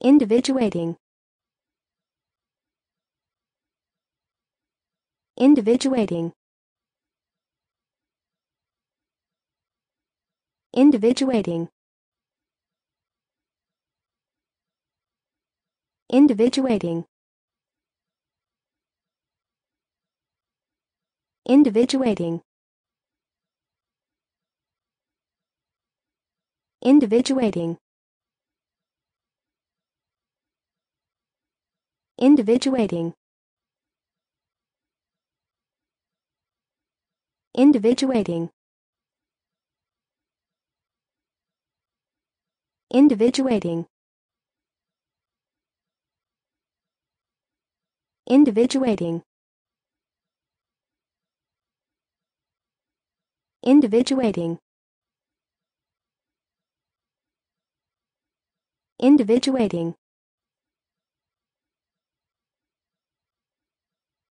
Individuating. Individuating. Individuating. Individuating. Individuating. Individuating. Individuating. Individuating. Individuating. Individuating. Individuating. Individuating.